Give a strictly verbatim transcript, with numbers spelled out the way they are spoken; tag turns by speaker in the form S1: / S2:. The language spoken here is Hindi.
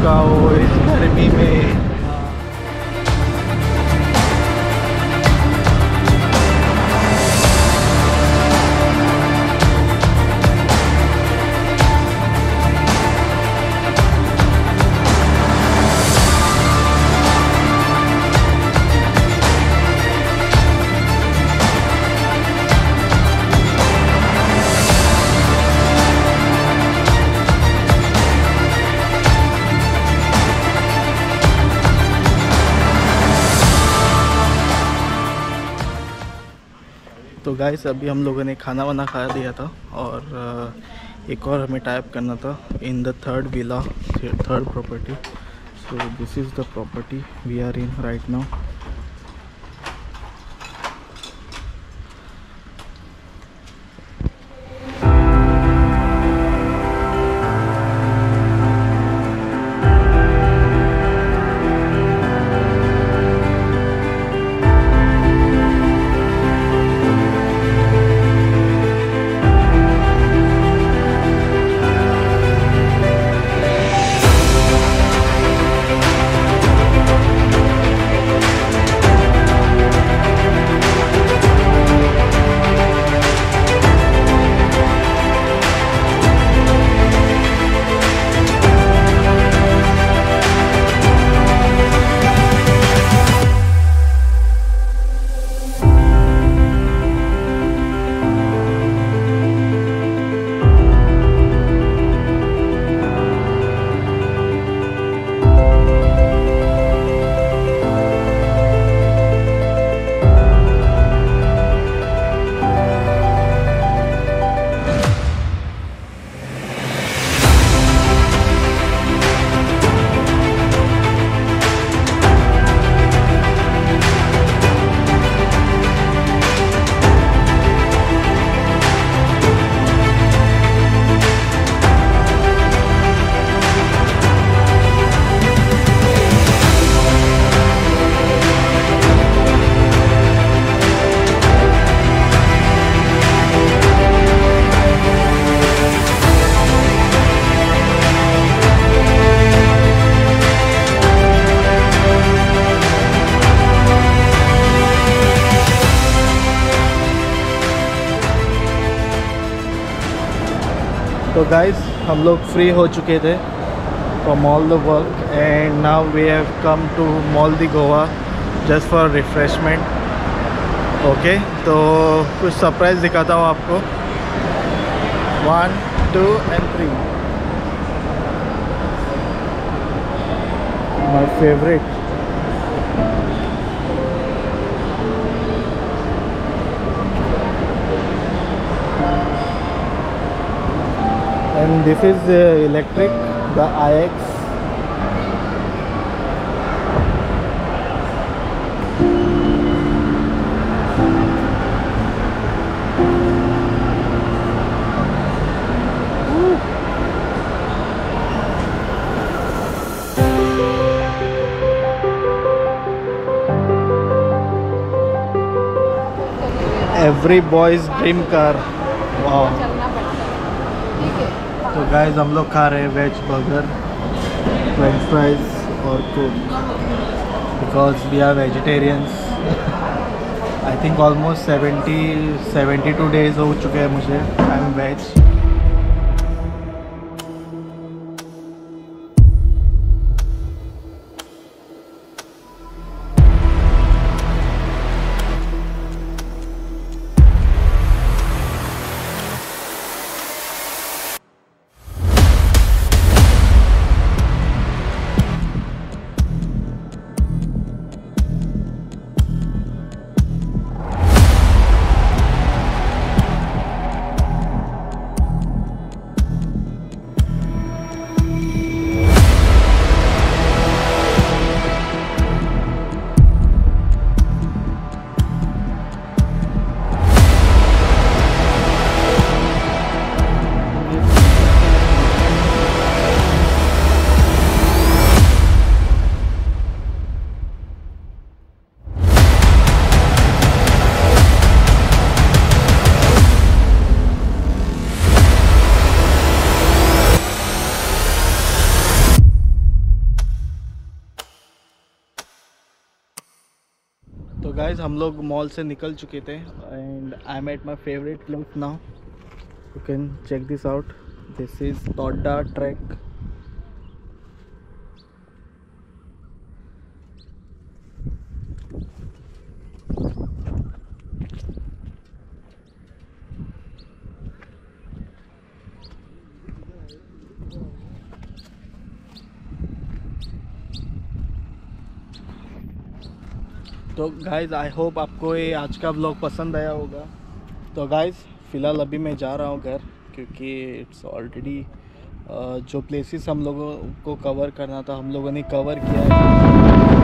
S1: का वो इस गर्मी में। तो गाइस अभी हम लोगों ने खाना वाना खा लिया था और एक और हमें टाइप करना था in the third villa, third property. So this is the property we are in right now. तो गाइस हम लोग फ्री हो चुके थे from all the work and now we have come to mall de Goa just for refreshment. Okay, तो कुछ सरप्राइज़ दिखाता हूँ आपको। One two and three, my favourite. And this is the electric, the I X. Every boy's dream car. Wow. तो गाइस हम लोग खा रहे हैं वेज बर्गर, फ्रेंच फ्राइज और Coke because we are vegetarians. I think almost seventy seventy two days हो चुके हैं मुझे, आई एम वेज। गाइस हम लोग मॉल से निकल चुके थे and I am at my favourite place now. You can check this out. This is तोड्डा ट्रैक. तो गाइज़ आई होप आपको ये आज का व्लॉग पसंद आया होगा. तो गाइज़ फ़िलहाल अभी मैं जा रहा हूँ घर, क्योंकि इट्स ऑलरेडी जो प्लेसेस हम लोगों को कवर करना था हम लोगों ने कवर किया है.